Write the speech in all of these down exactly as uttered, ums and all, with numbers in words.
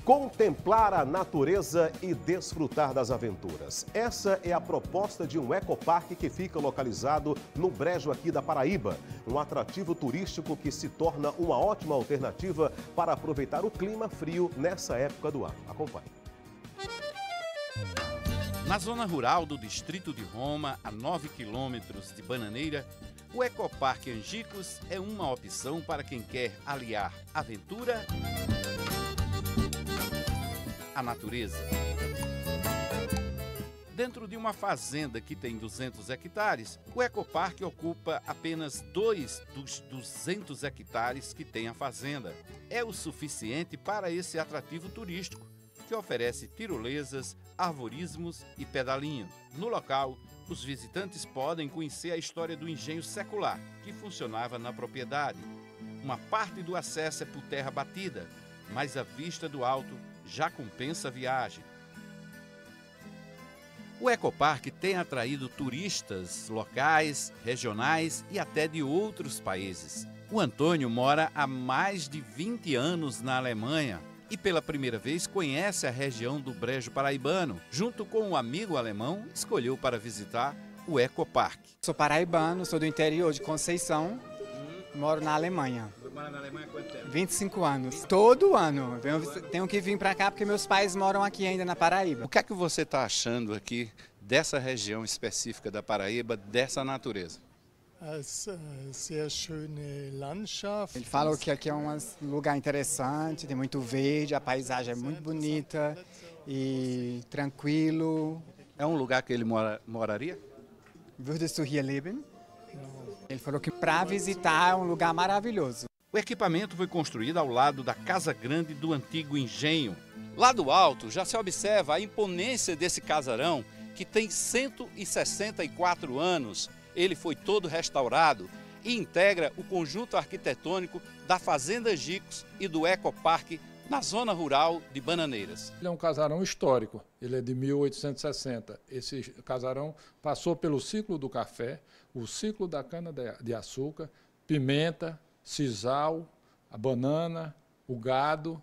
Contemplar a natureza e desfrutar das aventuras. Essa é a proposta de um ecoparque que fica localizado no Brejo aqui da Paraíba. Um atrativo turístico que se torna uma ótima alternativa para aproveitar o clima frio nessa época do ano. Acompanhe. Na zona rural do distrito de Roma, a nove quilômetros de Bananeira, o Ecoparque Angicos é uma opção para quem quer aliar aventura à natureza. Dentro de uma fazenda que tem duzentos hectares, o Ecoparque ocupa apenas dois dos duzentos hectares que tem a fazenda. É o suficiente para esse atrativo turístico, que oferece tirolesas, arvorismos e pedalinhos. No local, os visitantes podem conhecer a história do engenho secular, que funcionava na propriedade. Uma parte do acesso é por terra batida, mas a vista do alto já compensa a viagem. O Ecoparque tem atraído turistas locais, regionais e até de outros países. O Antônio mora há mais de vinte anos na Alemanha e pela primeira vez conhece a região do Brejo Paraibano. Junto com um amigo alemão, escolheu para visitar o Ecoparque. Sou paraibano, sou do interior de Conceição, hum. moro na Alemanha. Mora na Alemanha há quanto tempo? vinte e cinco anos. Todo ano. Tenho, tenho que vir para cá porque meus pais moram aqui ainda na Paraíba. O que é que você está achando aqui dessa região específica da Paraíba, dessa natureza? Ele falou que aqui é um lugar interessante, tem muito verde, a paisagem é muito bonita e tranquilo. É um lugar que ele mora, moraria? Würdest du hier leben? Ele falou que para visitar é um lugar maravilhoso. O equipamento foi construído ao lado da Casa Grande do antigo engenho. Lá do alto já se observa a imponência desse casarão, que tem cento e sessenta e quatro anos. Ele foi todo restaurado e integra o conjunto arquitetônico da Fazenda Angicos e do Ecoparque na zona rural de Bananeiras. Ele é um casarão histórico, ele é de mil oitocentos e sessenta. Esse casarão passou pelo ciclo do café, o ciclo da cana-de-açúcar, pimenta, sisal, a banana, o gado.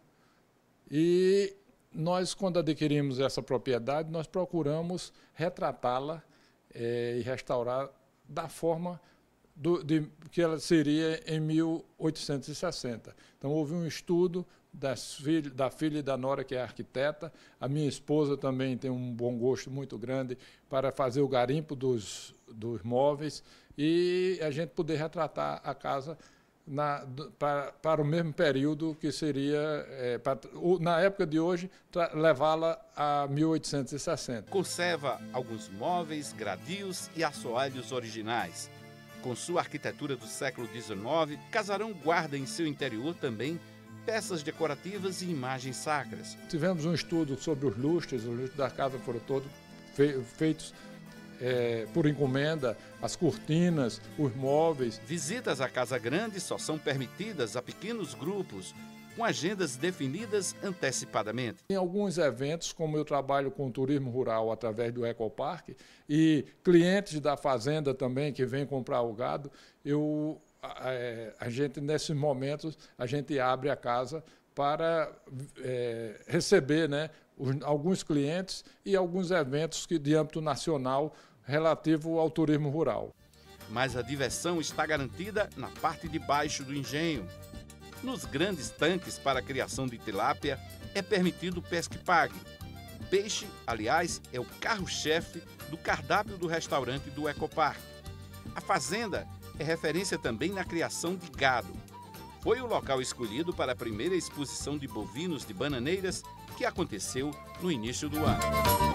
E nós, quando adquirimos essa propriedade, nós procuramos retratá-la é, e restaurar da forma do, de, que ela seria em mil oitocentos e sessenta. Então, houve um estudo das filha, da filha e da nora, que é arquiteta. A minha esposa também tem um bom gosto muito grande para fazer o garimpo dos, dos móveis e a gente poder retratar a casa na, para, para o mesmo período que seria, é, para, na época de hoje, levá-la a mil oitocentos e sessenta. Conserva alguns móveis, gradios e assoalhos originais. Com sua arquitetura do século dezenove, o casarão guarda em seu interior também peças decorativas e imagens sacras. Tivemos um estudo sobre os lustres, os lustres da casa foram todos feitos É, por encomenda, as cortinas, os móveis. Visitas à Casa Grande só são permitidas a pequenos grupos, com agendas definidas antecipadamente. Em alguns eventos, como eu trabalho com turismo rural através do Ecoparque, e clientes da fazenda também que vêm comprar o gado, eu, a, a gente, nesses momentos, a gente abre a casa para é, receber, né, os, alguns clientes e alguns eventos que, de âmbito nacional relativo ao turismo rural. Mas a diversão está garantida na parte de baixo do engenho. Nos grandes tanques para a criação de tilápia é permitido pesca e pague. Peixe, aliás, é o carro-chefe do cardápio do restaurante do Ecoparque. A fazenda é referência também na criação de gado. Foi o local escolhido para a primeira exposição de bovinos de Bananeiras, que aconteceu no início do ano.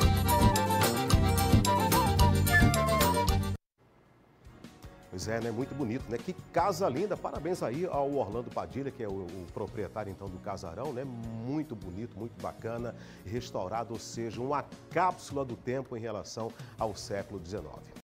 Pois é, né? Muito bonito, né? Que casa linda. Parabéns aí ao Orlando Padilha, que é o, o proprietário, então, do casarão, né? Muito bonito, muito bacana. Restaurado, ou seja, uma cápsula do tempo em relação ao século dezenove.